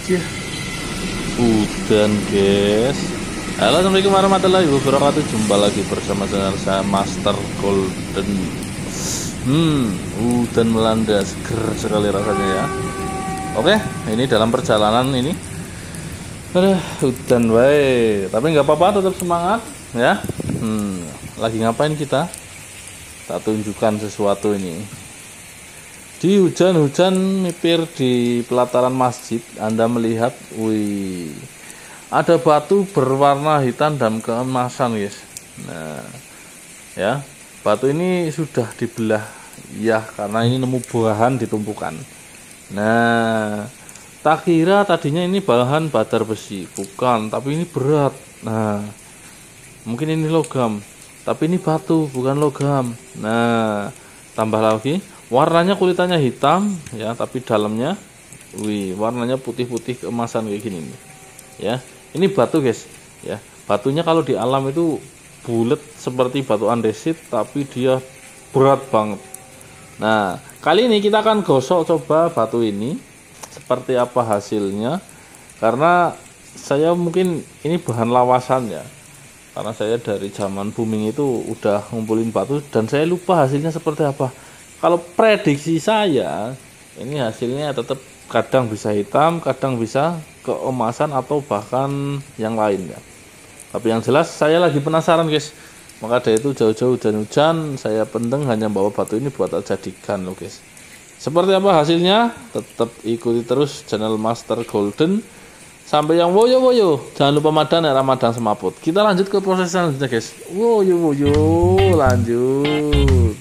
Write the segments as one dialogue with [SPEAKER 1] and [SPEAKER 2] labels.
[SPEAKER 1] Ya, udan guys. Halo, assalamualaikum warahmatullahi wabarakatuh. Jumpa lagi bersama saya Master Golden. Udan melanda, seger sekali rasanya ya. Oke, ini dalam perjalanan ini udan baik, tapi nggak apa-apa, tetap semangat ya. Lagi ngapain kita? Tak tunjukkan sesuatu ini. Di hujan-hujan nipir di pelataran masjid, Anda melihat, wih, ada batu berwarna hitam dan keemasan, guys. Nah, ya, batu ini sudah dibelah, ya, karena ini nemu bahan ditumpukan. Nah, tak kira tadinya ini bahan badar besi, bukan, tapi ini berat. Nah, mungkin ini logam, tapi ini batu, bukan logam. Nah, tambah lagi, warnanya kulitannya hitam ya, tapi dalamnya, wih, warnanya putih-putih keemasan kayak gini nih. Ya, ini batu guys. Ya, batunya kalau di alam itu bulat seperti batu andesit, tapi dia berat banget. Nah, kali ini kita akan gosok coba batu ini seperti apa hasilnya, karena saya mungkin ini bahan lawasan ya, karena saya dari zaman booming itu udah ngumpulin batu dan saya lupa hasilnya seperti apa. Kalau prediksi saya, ini hasilnya tetap kadang bisa hitam, kadang bisa keemasan atau bahkan yang lain ya. Tapi yang jelas saya lagi penasaran guys. Maka dari itu jauh-jauh hujan-hujan saya penting hanya bawa batu ini buat jadikan loh guys. Seperti apa hasilnya? Tetap ikuti terus channel Master Golden sampai yang woyo-woyo. Jangan lupa Ramadan semaput. Kita lanjut ke proses selanjutnya guys. Woyo-woyo, lanjut.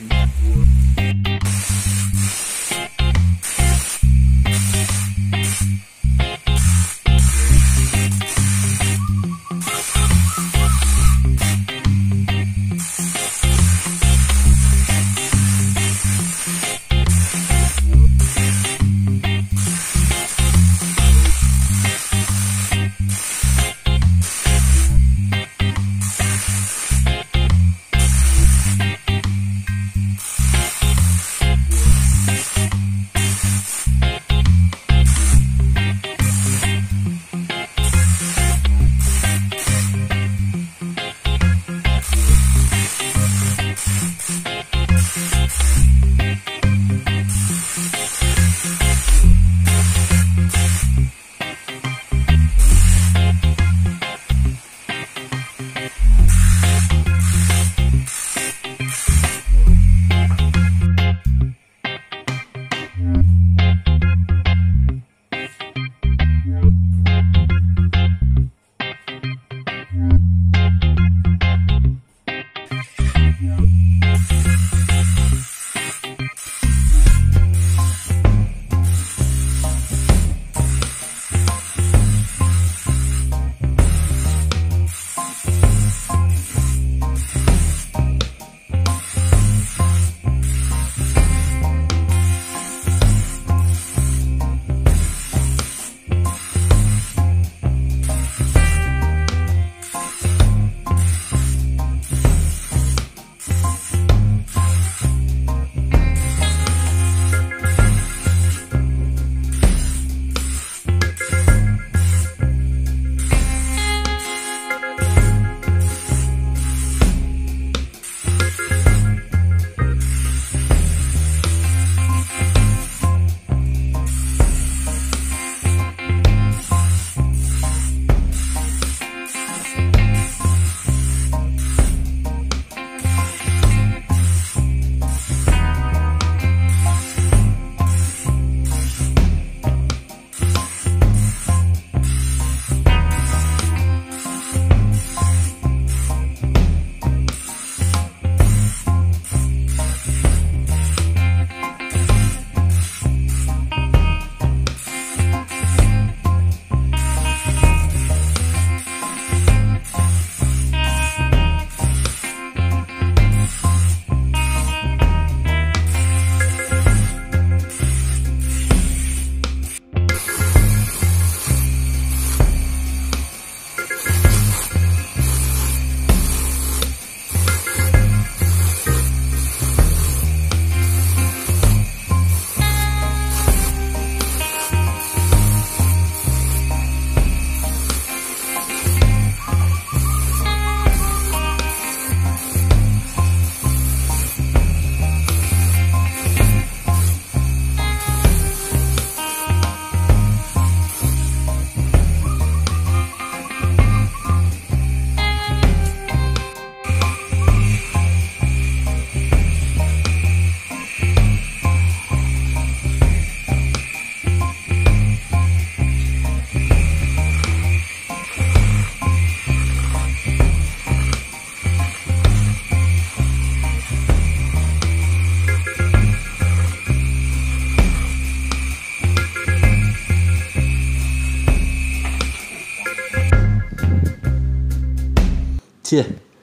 [SPEAKER 1] Cie.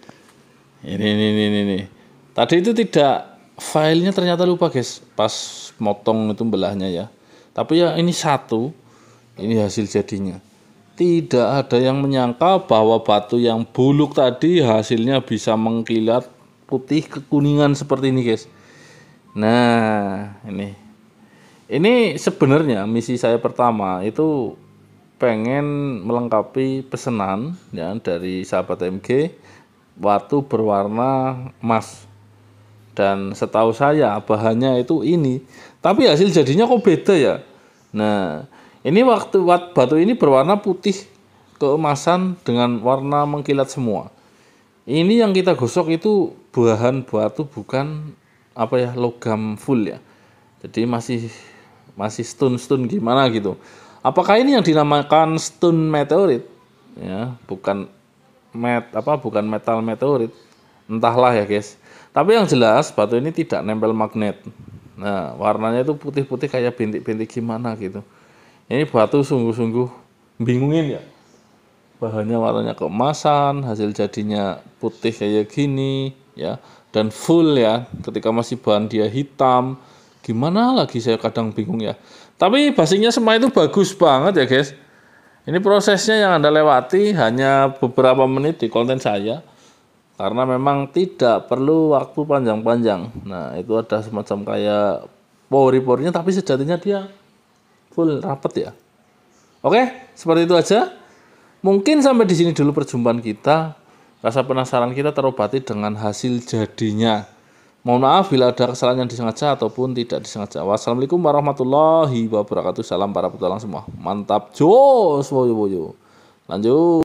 [SPEAKER 1] Ini. Tadi itu tidak, filenya ternyata lupa guys, pas motong itu belahnya ya. Tapi ya ini satu, ini hasil jadinya. Tidak ada yang menyangka bahwa batu yang buluk tadi hasilnya bisa mengkilat putih kekuningan seperti ini guys. Nah ini sebenarnya misi saya pertama itu pengen melengkapi pesanan ya dari sahabat MG, batu berwarna emas. Dan setahu saya bahannya itu ini, tapi hasil jadinya kok beda ya. Nah ini waktu batu ini berwarna putih keemasan dengan warna mengkilat semua. Ini yang kita gosok itu bahan batu bukan apa ya, logam full ya. Jadi masih stone gimana gitu. Apakah ini yang dinamakan stone meteorit ya, bukan metal meteorit, entahlah ya guys. Tapi yang jelas batu ini tidak nempel magnet. Nah warnanya itu putih-putih kayak bintik-bintik gimana gitu. Ini batu sungguh-sungguh bingungin ya. Bahannya warnanya keemasan, hasil jadinya putih kayak gini ya, dan full ya. Ketika masih bahan dia hitam, gimana lagi saya kadang bingung ya. Tapi basicnya semua itu bagus banget ya guys. Ini prosesnya yang Anda lewati hanya beberapa menit di konten saya, karena memang tidak perlu waktu panjang-panjang. Nah itu ada semacam kayak pori-porinya, tapi sejatinya dia full rapet ya. Oke, seperti itu aja. Mungkin sampai di sini dulu perjumpaan kita. Rasa penasaran kita terobati dengan hasil jadinya. Mohon maaf bila ada kesalahan yang disengaja ataupun tidak disengaja. Wassalamualaikum warahmatullahi wabarakatuh. Salam para petualang semua. Mantap jos, woyo. Lanjut.